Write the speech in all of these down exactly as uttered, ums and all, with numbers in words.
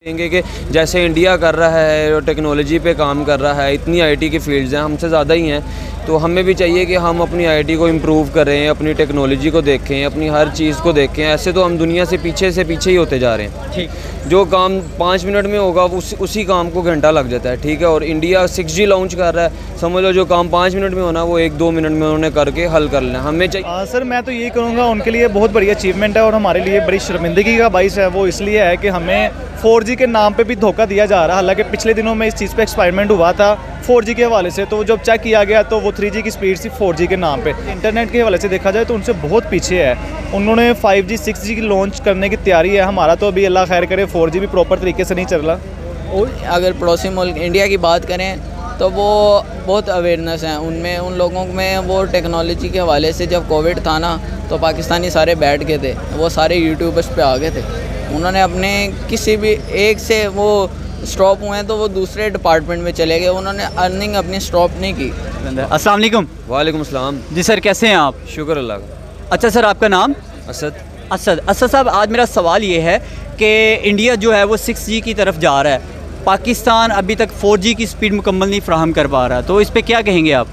देंगे कि जैसे इंडिया कर रहा है और टेक्नोलॉजी पे काम कर रहा है, इतनी आईटी की फील्ड्स हैं, हमसे ज़्यादा ही हैं, तो हमें भी चाहिए कि हम अपनी आईटी को इम्प्रूव करें, अपनी टेक्नोलॉजी को देखें, अपनी हर चीज़ को देखें। ऐसे तो हम दुनिया से पीछे से पीछे ही होते जा रहे हैं। ठीक, जो काम पाँच मिनट में होगा उस, उसी काम को घंटा लग जाता है। ठीक है, और इंडिया सिक्स जी लॉन्च कर रहा है, समझ लो जो काम पाँच मिनट में होना वो एक दो मिनट में उन्होंने करके हल कर लेना। हमें चाहिए आ, सर मैं तो यही करूँगा, उनके लिए बहुत बड़ी अचीवमेंट है और हमारे लिए बड़ी शर्मिंदगी का बाइस है। वो इसलिए है कि हमें फोर जी के नाम पे भी धोखा दिया जा रहा है। हालांकि पिछले दिनों में इस चीज़ पे एक्सपेरिमेंट हुआ था फोर जी के हवाले से, तो जब चेक किया गया तो वो थ्री जी की स्पीड थी फोर जी के नाम पे। इंटरनेट के हवाले से देखा जाए तो उनसे बहुत पीछे है। उन्होंने फाइव जी सिक्स जी की लॉन्च करने की तैयारी है, हमारा तो अभी अल्लाह खैर करे फोर जी भी प्रॉपर तरीके से नहीं चल रहा। और अगर पड़ोसी मुल्क इंडिया की बात करें तो वो बहुत अवेयरनेस है उनमें, उन लोगों में वो टेक्नोलॉजी के हवाले से। जब कोविड था ना तो पाकिस्तानी सारे बैठ गए थे, वो सारे यूट्यूबर्स पे आ गए थे। उन्होंने अपने किसी भी एक से वो स्टॉप हुए हैं तो वो दूसरे डिपार्टमेंट में चले गए, उन्होंने अर्निंग अपनी स्टॉप नहीं की। अस्सलाम वालेकुम। वालेकुम अस्सलाम। जी सर, कैसे हैं आप? शुक्र अल्लाह का। अच्छा सर, आपका नाम? असद। असद। असद साहब, आज मेरा सवाल ये है कि इंडिया जो है वो सिक्स जी की तरफ जा रहा है, पाकिस्तान अभी तक फोर जी की स्पीड मुकम्मल नहीं फ्राहम कर पा रहा, तो इस पर क्या कहेंगे आप?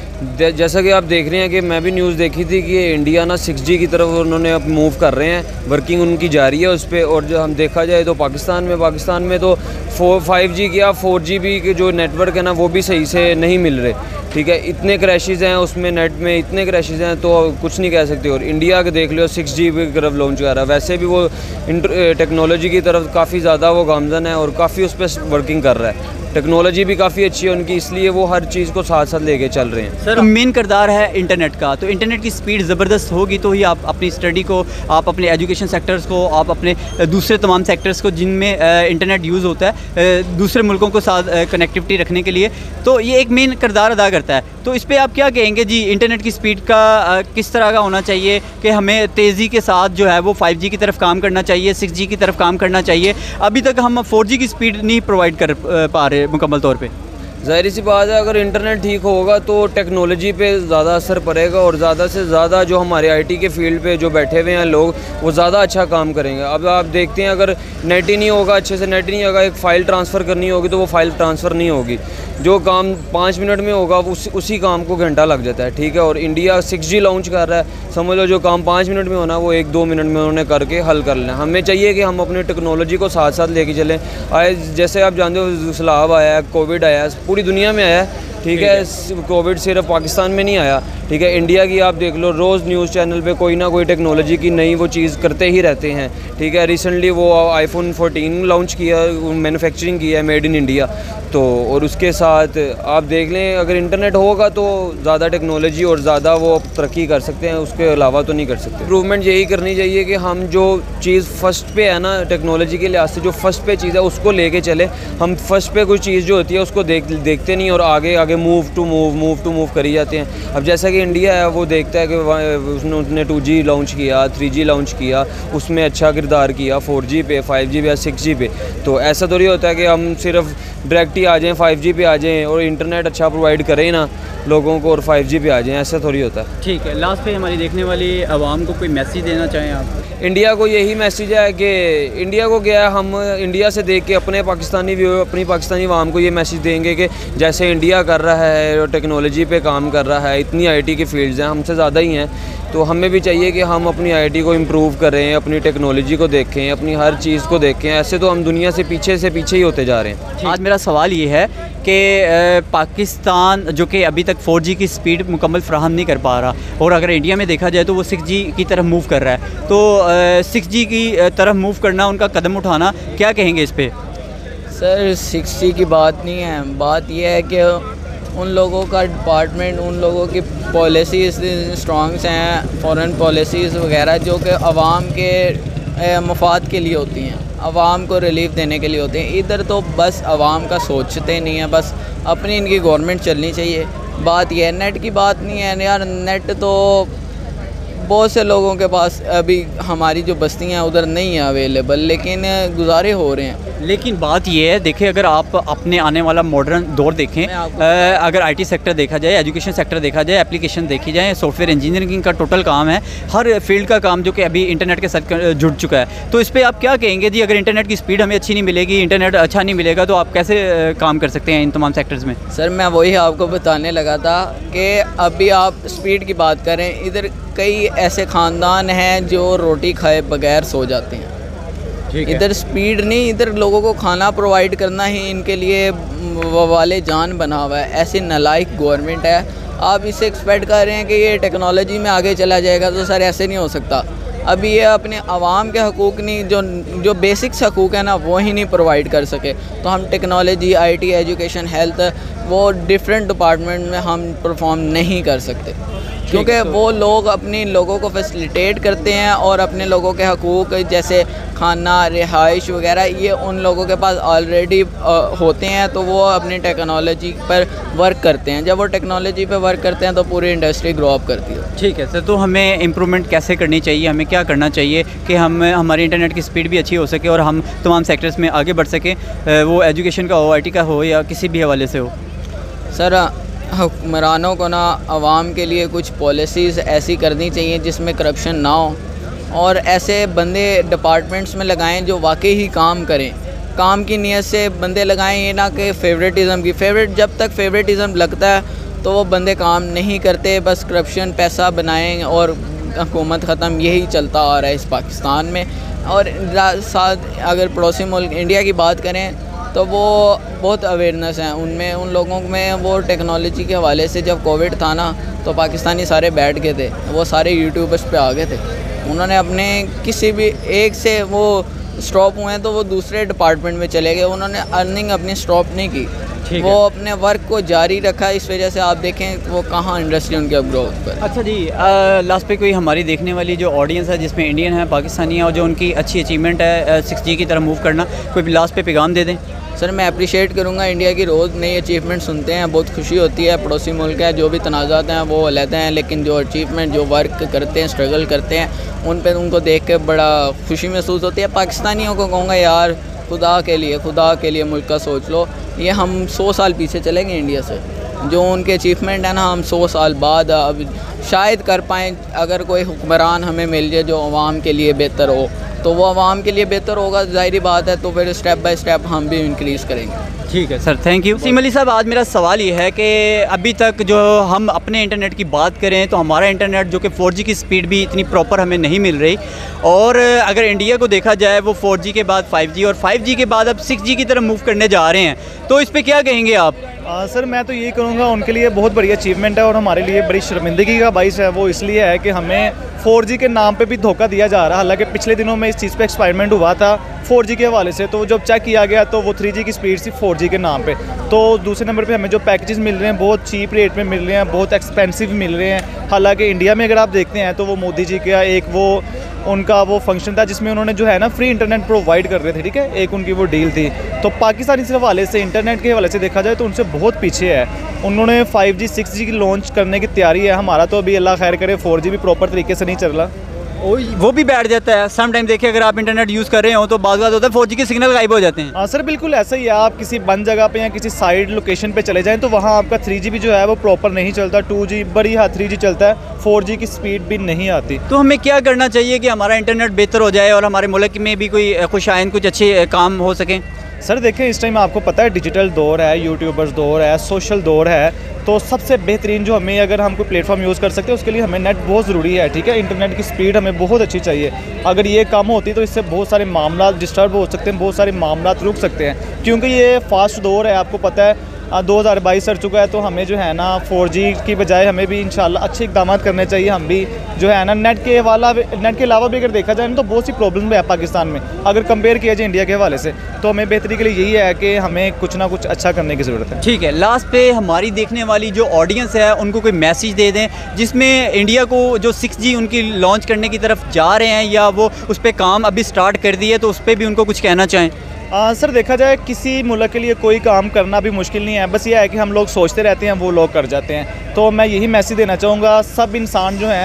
जैसा कि आप देख रहे हैं कि मैं भी न्यूज़ देखी थी कि इंडिया ना सिक्स जी की तरफ उन्होंने अब मूव कर रहे हैं, वर्किंग उनकी जारी है उस पर। और जो हम देखा जाए तो पाकिस्तान में पाकिस्तान में तो फोर फाइव जी या फोर जी बी के जो नेटवर्क है ना वो भी सही से नहीं मिल रहे। ठीक है, इतने क्रैशेज़ हैं उसमें, नेट में इतने क्रैशेज़ हैं तो कुछ नहीं कह सकते। और इंडिया के देख लो सिक्स जी की तरफ लॉन्च कर रहा है, वैसे भी वो टेक्नोलॉजी की तरफ काफ़ी ज़्यादा वो गामजन है और काफ़ी उस पर वर्किंग कर रहा है। टेक्नोलॉजी भी काफ़ी अच्छी है उनकी, इसलिए वो हर चीज़ को साथ साथ लेके चल रहे हैं। सर, मेन किरदार है इंटरनेट का, तो इंटरनेट की स्पीड ज़बरदस्त होगी तो ही आप अपनी स्टडी को, आप अपने एजुकेशन सेक्टर्स को, आप अपने दूसरे तमाम सेक्टर्स को जिनमें इंटरनेट यूज़ होता है दूसरे मुल्कों को साथ कनेक्टिविटी रखने के लिए, तो ये एक मेन किरदार अदा करता है। तो इस पर आप क्या कहेंगे जी? इंटरनेट की स्पीड का किस तरह का होना चाहिए कि हमें तेज़ी के साथ जो है वो फाइव जी की तरफ काम करना चाहिए, सिक्स जी की तरफ काम करना चाहिए? अभी तक हम फोर जी की स्पीड नहीं प्रोवाइड कर पा रहे मुकम्मल तौर पे। ज़ाहिर सी बात है, अगर इंटरनेट ठीक होगा तो टेक्नोलॉजी पे ज़्यादा असर पड़ेगा और ज़्यादा से ज़्यादा जो हमारे आईटी के फील्ड पे जो बैठे हुए हैं लोग वो ज़्यादा अच्छा काम करेंगे। अब आप देखते हैं अगर नेट ही नहीं होगा, अच्छे से नेट ही नहीं होगा, एक फ़ाइल ट्रांसफ़र करनी होगी तो वो फ़ाइल ट्रांसफ़र नहीं होगी। जो काम पाँच मिनट में होगा उस, उसी काम को घंटा लग जाता है। ठीक है, और इंडिया सिक्स जी लॉन्च कर रहा है, समझ लो जो काम पाँच मिनट में होना वो एक दो मिनट में उन्होंने करके हल कर लेना। हमें चाहिए कि हम अपनी टेक्नोलॉजी को साथ साथ लेके चलें। आए जैसे आप जानते हो सैलाब आया है, कोविड आया है, पूरी दुनिया में आया है। ठीक है, कोविड सिर्फ पाकिस्तान में नहीं आया। ठीक है, इंडिया की आप देख लो, रोज़ न्यूज़ चैनल पे कोई ना कोई टेक्नोलॉजी की नई वो चीज़ करते ही रहते हैं। ठीक है, रिसेंटली वो आईफोन फोर्टीन लॉन्च किया, मैन्युफैक्चरिंग किया है मेड इन इंडिया। तो और उसके साथ आप देख लें अगर इंटरनेट होगा तो ज़्यादा टेक्नोलॉजी और ज़्यादा वो तरक्की कर सकते हैं, उसके अलावा तो नहीं कर सकते। इम्प्रूवमेंट यही करनी चाहिए कि हम जो चीज़ फर्स्ट पे है ना टेक्नोलॉजी के लिहाज से, जो फर्स्ट पे चीज़ है उसको लेके चले। हम फर्स्ट पे कोई चीज़ जो होती है उसको देख देखते नहीं और आगे आगे move to move move to move करी जाते हैं। अब जैसा कि इंडिया है वो देखता है कि उसने उसने टू जी लॉन्च किया, थ्री जी लॉन्च किया, उसमें अच्छा किरदार किया, फोर जी पे, फाइव जी पे या सिक्स जी पे। तो ऐसा थोड़ी होता है कि हम सिर्फ डायरेक्ट ही आ जाएँ, फाइव जी पे आ जाएँ और इंटरनेट अच्छा प्रोवाइड करें ना लोगों को और फाइव जी पे आ जाएँ, ऐसा थोड़ी होता है। ठीक है, लास्ट पे हमारी देखने वाली आवाम को कोई मैसेज देना चाहें आप? इंडिया को यही मैसेज है कि इंडिया को गया हम इंडिया से देख के अपने पाकिस्तानी व्यू अपनी पाकिस्तानी आवाम को ये मैसेज देंगे कि जैसे इंडिया कर रहा है और टेक्नोलॉजी पे काम कर रहा है, इतनी आईटी की फील्ड्स हैं, हमसे ज़्यादा ही हैं, तो हमें भी चाहिए कि हम अपनी आईटी को इम्प्रूव करें, अपनी टेक्नोलॉजी को देखें, अपनी हर चीज़ को देखें। ऐसे तो हम दुनिया से पीछे से पीछे ही होते जा रहे हैं। आज मेरा सवाल ये है कि पाकिस्तान जो कि अभी तक फोर जी की स्पीड मुकम्मल फ्राहम नहीं कर पा रहा, और अगर इंडिया में देखा जाए तो वो सिक्स जी की तरफ मूव कर रहा है, तो सिक्स जी की तरफ मूव करना, उनका कदम उठाना, क्या कहेंगे इस पर? सर, सिक्स जी की बात नहीं है, बात यह है कि उन लोगों का डिपार्टमेंट, उन लोगों की पॉलिसीज़ स्ट्रॉन्ग्स हैं, फॉरेन पॉलिसीज़ वगैरह जो कि आवाम के मफाद के लिए होती हैं, आवाम को रिलीफ देने के लिए होते हैं। इधर तो बस आवाम का सोचते नहीं है, बस अपनी इनकी गवर्नमेंट चलनी चाहिए। बात यह है, नेट की बात नहीं है यार, नेट तो बहुत से लोगों के पास अभी हमारी जो बस्तियाँ उधर नहीं है अवेलेबल, लेकिन गुजारे हो रहे हैं। लेकिन बात ये है, देखिए अगर आप अपने आने वाला मॉडर्न दौर देखें, अगर आईटी सेक्टर देखा जाए, एजुकेशन सेक्टर देखा जाए, एप्लीकेशन देखी जाए, सॉफ्टवेयर इंजीनियरिंग का टोटल काम है, हर फील्ड का काम जो कि अभी इंटरनेट के साथ जुड़ चुका है। तो इस पर आप क्या कहेंगे जी? अगर इंटरनेट की स्पीड हमें अच्छी नहीं मिलेगी, इंटरनेट अच्छा नहीं मिलेगा, तो आप कैसे काम कर सकते हैं इन तमाम सेक्टर्स में? सर मैं वही आपको बताने लगा था कि अभी आप स्पीड की बात करें, इधर कई ऐसे ख़ानदान हैं जो रोटी खाए बगैर सो जाते हैं। इधर स्पीड नहीं, इधर लोगों को खाना प्रोवाइड करना ही इनके लिए वाले जान बना हुआ है। ऐसी नालायक गवर्नमेंट है। आप इससे एक्सपेक्ट कर रहे हैं कि ये टेक्नोलॉजी में आगे चला जाएगा, तो सर ऐसे नहीं हो सकता। अभी ये अपने आवाम के हकूक़ नहीं, जो जो बेसिक्स हकूक़ है ना, वो ही नहीं प्रोवाइड कर सके, तो हम टेक्नोलॉजी, आईटी, एजुकेशन, हेल्थ, वो डिफरेंट डिपार्टमेंट में हम परफॉर्म नहीं कर सकते, क्योंकि वो लोग अपने लोगों को फैसिलिटेट करते हैं और अपने लोगों के हकूक़ जैसे खाना, रिहाइश वगैरह, ये उन लोगों के पास ऑलरेडी होते हैं, तो वो अपनी टेक्नोलॉजी पर वर्क करते हैं। जब वो टेक्नोलॉजी पर वर्क करते हैं तो पूरी इंडस्ट्री ग्रो अप करती है। ठीक है सर, तो हमें इम्प्रूवमेंट कैसे करनी चाहिए, हमें क्या करना चाहिए कि हम हमारी इंटरनेट की स्पीड भी अच्छी हो सके और हम तमाम सेक्टर्स में आगे बढ़ सकें, वो एजुकेशन का हो, आई टी का हो, या किसी भी हवाले से हो? सर हुक्मरानों को ना आवाम के लिए कुछ पॉलिसीज़ ऐसी करनी चाहिए जिसमें करप्शन ना हो, और ऐसे बंदे डिपार्टमेंट्स में लगाएं जो वाकई ही काम करें, काम की नीयत से बंदे लगाएं, ये ना कि फेवरेटिज़म की। फेवरेट जब तक फेवरेटिज़म लगता है तो वो बंदे काम नहीं करते, बस करप्शन, पैसा बनाएं और हुकूमत ख़त्म, यही चलता आ रहा है इस पाकिस्तान में। और साथ अगर पड़ोसी मुल्क इंडिया की बात करें तो वो बहुत अवेयरनेस हैं उनमें, उन लोगों में। वो टेक्नोलॉजी के हवाले से जब कोविड था ना, तो पाकिस्तानी सारे बैठ गए थे, वो सारे यूट्यूबर्स पे आ गए थे। उन्होंने अपने किसी भी एक से वो स्टॉप हुए तो वो दूसरे डिपार्टमेंट में चले गए, उन्होंने अर्निंग अपनी स्टॉप नहीं की, वो अपने वर्क को जारी रखा। इस वजह से आप देखें वो कहाँ इंडस्ट्री उनके अब ग्रोथ पर। अच्छा जी, लास्ट पे कोई हमारी देखने वाली जो ऑडियंस है जिसमें इंडियन है, पाकिस्तानी है, और जो उनकी अच्छी अचीवमेंट है सिक्स जी की तरफ मूव करना, कोई लास्ट पे पैगाम दे दें? सर मैं अप्रिशिएट करूँगा, इंडिया की रोज़ नई अचीवमेंट सुनते हैं, बहुत खुशी होती है। पड़ोसी मुल्क है, जो भी तनाज़ात हैं वो लेते हैं, लेकिन जो अचीवमेंट, जो वर्क करते हैं, स्ट्रगल करते हैं, उन पर उनको देख के बड़ा खुशी महसूस होती है। पाकिस्तानियों को कहूँगा यार, खुदा के लिए खुदा के लिए मुल्क का सोच लो। ये हम सौ साल पीछे चलेंगे इंडिया से, जो उनके अचीवमेंट है ना, हम सौ साल बाद अब शायद कर पाएँ। अगर कोई हुक्मरान हमें मिल जाए जो आवाम के लिए बेहतर हो, तो वो आवाम के लिए बेहतर होगा, ज़ाहिर बात है, तो फिर स्टेप बाय स्टेप हम भी इंक्रीज़ करेंगे। ठीक है सर, थैंक यू। सीम अली साहब, आज मेरा सवाल ये है कि अभी तक जो हम अपने इंटरनेट की बात करें तो हमारा इंटरनेट जो कि फोर जी की स्पीड भी इतनी प्रॉपर हमें नहीं मिल रही, और अगर इंडिया को देखा जाए वो फोर जी के बाद फाइव जी और फाइव जी के बाद अब सिक्स जी की तरफ मूव करने जा रहे हैं, तो इस पर क्या कहेंगे आप? आ, सर मैं तो यही करूँगा, उनके लिए बहुत बड़ी अचीवमेंट है और हमारे लिए बड़ी शर्मिंदगी का बाइस है। वो इसलिए है कि हमें फोर जी के नाम पे भी धोखा दिया जा रहा है। हालांकि पिछले दिनों में इस चीज़ पे एक्सपेरिमेंट हुआ था फोर जी के हवाले से, तो जब चेक किया गया तो वो थ्री जी की स्पीड थी फोर जी के नाम पे। तो दूसरे नंबर पे हमें जो पैकेजेस मिल रहे हैं बहुत चीप रेट में मिल रहे हैं, बहुत एक्सपेंसिव मिल रहे हैं। हालांकि इंडिया में अगर आप देखते हैं तो वो मोदी जी का एक वो उनका वो फंक्शन था जिसमें उन्होंने जो है ना फ्री इंटरनेट प्रोवाइड कर रहे थे, ठीक है, एक उनकी वो डील थी। तो पाकिस्तान इस हवाले से, इंटरनेट के हवाले से देखा जाए तो उनसे बहुत पीछे है। उन्होंने फाइव जी सिक्स जी की लॉन्च करने की तैयारी है, हमारा तो अभी अल्लाह खैर करे फोर जी भी प्रॉपर तरीके से नहीं चल रहा, वो भी बैठ जाता है। सम टाइम देखिए, अगर आप इंटरनेट यूज़ कर रहे हो तो बात बात होता है फोर जी के सिग्नल गायब हो जाते हैं। हाँ सर, बिल्कुल ऐसा ही है। आप किसी बंद जगह पे या किसी साइड लोकेशन पे चले जाएं तो वहाँ आपका थ्री जी भी जो है वो प्रॉपर नहीं चलता, टू जी बड़ी हाँ थ्री जी चलता है, फोर जी की स्पीड भी नहीं आती। तो हमें क्या करना चाहिए कि हमारा इंटरनेट बेहतर हो जाए और हमारे मुल्क में भी कोई खुश आइन कुछ अच्छे काम हो सकें? सर देखें, इस टाइम आपको पता है डिजिटल दौर है, यूट्यूबर्स दौर है, सोशल दौर है, तो सबसे बेहतरीन जो हमें, अगर हम कोई प्लेटफॉर्म यूज़ कर सकते हैं उसके लिए हमें नेट बहुत ज़रूरी है, ठीक है। इंटरनेट की स्पीड हमें बहुत अच्छी चाहिए। अगर ये कम होती तो इससे बहुत सारे मामला डिस्टर्ब हो सकते हैं, बहुत सारे मामला रुक सकते हैं, क्योंकि ये फास्ट दौर है। आपको पता है दो हज़ार बाईस चल चुका है, तो हमें जो है ना फोर जी की बजाय हमें भी इंशाल्लाह अच्छे इकदाम करने चाहिए। हम भी जो है ना नेट के वाला नेट के अलावा भी अगर देखा जाए तो बहुत सी प्रॉब्लम भी है पाकिस्तान में, अगर कंपेयर किया जाए इंडिया के हवाले से। तो हमें बेहतरी के लिए यही है कि हमें कुछ ना कुछ अच्छा करने की ज़रूरत है। ठीक है, लास्ट पे हमारी देखने वाली जो ऑडियंस है उनको कोई मैसेज दे दें जिसमें इंडिया को जो सिक्स जी उनकी लॉन्च करने की तरफ जा रहे हैं या वो उस पर काम अभी स्टार्ट कर दिए, तो उस पर भी उनको कुछ कहना चाहें। आ, सर देखा जाए किसी मुल्क के लिए कोई काम करना भी मुश्किल नहीं है, बस ये है कि हम लोग सोचते रहते हैं, वो लोग कर जाते हैं। तो मैं यही मैसेज देना चाहूँगा, सब इंसान जो हैं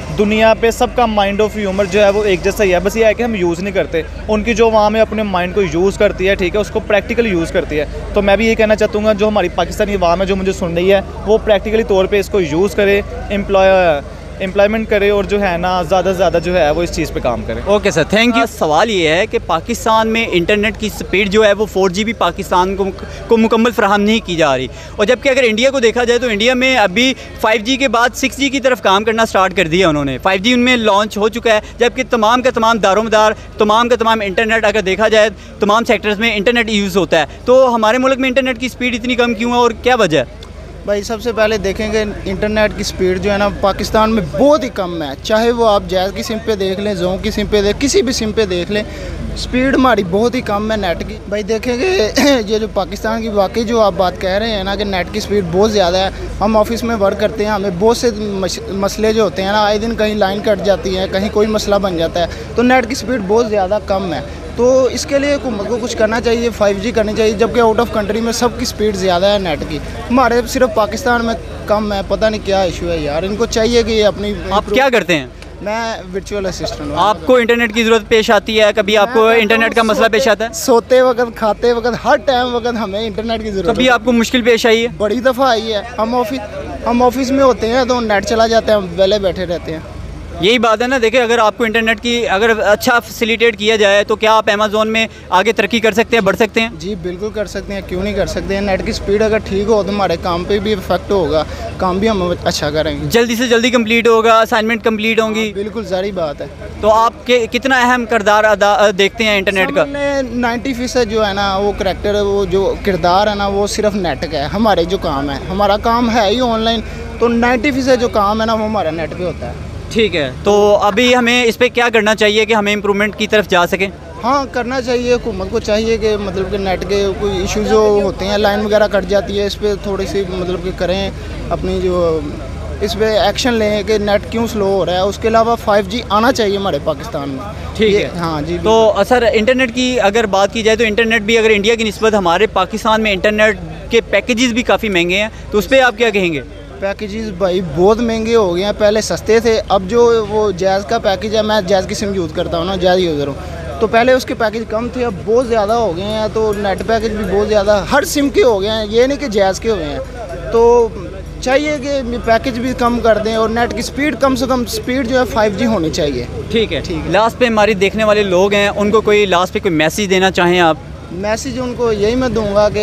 दुनिया पे सबका माइंड ऑफ ह्यूमर जो है वो एक जैसा ही है, बस ये है कि हम यूज़ नहीं करते। उनकी जो वहाँ में अपने माइंड को यूज़ करती है, ठीक है, उसको प्रैक्टिकल यूज़ करती है। तो मैं भी ये कहना चाहूँगा जो हमारी पाकिस्तानी अवाम है जो मुझे सुन रही है, वो प्रैक्टिकली तौर पर इसको यूज़ करे, एम्प्लॉय एम्प्लॉयमेंट करे और जो है ना ज़्यादा से ज़्यादा जो है वो इस चीज़ पे काम करे। Okay sir, thank you. सवाल ये है कि पाकिस्तान में इंटरनेट की स्पीड जो है वो फोर जी बी पाकिस्तान को को मुकम्मल फराहम नहीं की जा रही, और जबकि अगर इंडिया को देखा जाए तो इंडिया में अभी फाइव जी के बाद सिक्स जी की तरफ काम करना स्टार्ट कर दिया उन्होंने। फाइव जी उनमें लॉन्च हो चुका है, जबकि तमाम का तमाम दारोमदार तमाम का तमाम इंटरनेट अगर देखा जाए तमाम सेक्टर्स में इंटरनेट यूज़ होता है। तो हमारे मुल्क में इंटरनेट की स्पीड इतनी कम क्यों है और क्या वजह है? भाई सबसे पहले देखेंगे इंटरनेट की स्पीड जो है ना पाकिस्तान में बहुत ही कम है। चाहे वो आप जैज़ की सिम पे देख लें, जों की सिम पे देख, किसी भी सिम पे देख लें, स्पीड हमारी बहुत ही कम है नेट की। भाई देखेंगे ये जो पाकिस्तान की वाकई जो आप बात कह रहे हैं ना कि नेट की स्पीड बहुत ज़्यादा है। हम ऑफिस में वर्क करते हैं, हमें बहुत से मसले जो होते हैं ना, आए दिन कहीं लाइन कट जाती है, कहीं कोई मसला बन जाता है, तो नेट की स्पीड बहुत ज़्यादा कम है। तो इसके लिए हुकूमत को कुछ करना चाहिए, फाइव जी करनी चाहिए, जबकि आउट ऑफ कंट्री में सबकी स्पीड ज़्यादा है नेट की, हमारे सिर्फ पाकिस्तान में कम है। पता नहीं क्या इशू है यार, इनको चाहिए कि ये अपनी। आप क्या करते हैं? मैं वर्चुअल असिस्टेंट हूँ। आपको इंटरनेट की ज़रूरत पेश आती है? कभी आपको इंटरनेट का मसला पेश आता है? सोते वक्त, खाते वक्त, हर टाइम वक्त हमें इंटरनेट की ज़रूरत। कभी आपको मुश्किल पेश आई है? बड़ी दफ़ा आई है। हम ऑफिस हम ऑफिस में होते हैं तो नेट चला जाता है, हम वेले बैठे रहते हैं। यही बात है ना। देखिए, अगर आपको इंटरनेट की अगर अच्छा फैसिलिटेट किया जाए तो क्या आप अमेज़ोन में आगे तरक्की कर सकते हैं, बढ़ सकते हैं? जी बिल्कुल कर सकते हैं, क्यों नहीं कर सकते हैं। नेट की स्पीड अगर ठीक हो तो हमारे काम पे भी इफेक्ट होगा, काम भी हम अच्छा करेंगे, जल्दी से जल्दी कंप्लीट होगा, असाइनमेंट कंप्लीट होंगी। बिल्कुल सारी बात है। तो आपके कितना अहम किरदार अदा देखते हैं इंटरनेट का? नाइन्टी फीसद जो है ना वो करैक्टर, वो जो किरदार है ना वो सिर्फ नेट का है। हमारे जो काम है, हमारा काम है ही ऑनलाइन, तो नाइन्टी फीसद जो काम है ना वो हमारा नेट पे होता है। ठीक है, तो अभी हमें इस पर क्या करना चाहिए कि हमें इम्प्रूवमेंट की तरफ जा सकें? हाँ करना चाहिए, हुकूमत को चाहिए कि मतलब कि नेट के कोई इशू जो होते हैं, लाइन वगैरह कट जाती है, इस पर थोड़ी सी मतलब कि करें अपनी जो इस पर एक्शन लें कि नेट क्यों स्लो हो रहा है। उसके अलावा फाइव जी आना चाहिए हमारे पाकिस्तान में। ठीक है, हाँ जी। तो सर इंटरनेट की अगर बात की जाए तो इंटरनेट भी अगर इंडिया की निस्बत हमारे पाकिस्तान में इंटरनेट के पैकेजेस भी काफ़ी महंगे हैं, तो उस पर आप क्या कहेंगे? पैकेजेस भाई बहुत महंगे हो गए हैं, पहले सस्ते थे, अब जो वो जैज़ का पैकेज है, मैं जैज़ की सिम यूज़ करता हूँ ना, जैज़ यूज़र हूँ, तो पहले उसके पैकेज कम थे, अब बहुत ज़्यादा हो गए हैं। तो नेट पैकेज भी बहुत ज़्यादा हर सिम के हो गए हैं, ये नहीं कि जैज़ के हो गए हैं। तो चाहिए कि पैकेज भी कम कर दें और नेट की स्पीड कम से कम स्पीड जो है फाइव जी होनी चाहिए। ठीक है, ठीक है। लास्ट पे हमारी देखने वाले लोग हैं, उनको कोई लास्ट पे कोई मैसेज देना चाहें आप? मैसेज उनको यही मैं दूँगा कि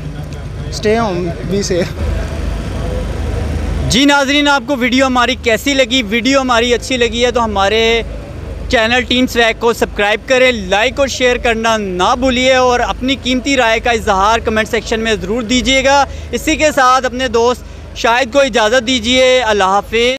स्टे होम, बी सेफ। जी नाजरीन, आपको वीडियो हमारी कैसी लगी? वीडियो हमारी अच्छी लगी है तो हमारे चैनल टीम स्वैग को सब्सक्राइब करें, लाइक और शेयर करना ना भूलिए, और अपनी कीमती राय का इजहार कमेंट सेक्शन में ज़रूर दीजिएगा। इसी के साथ अपने दोस्त शाहिद को इजाज़त दीजिए। अल्लाह हाफिज़।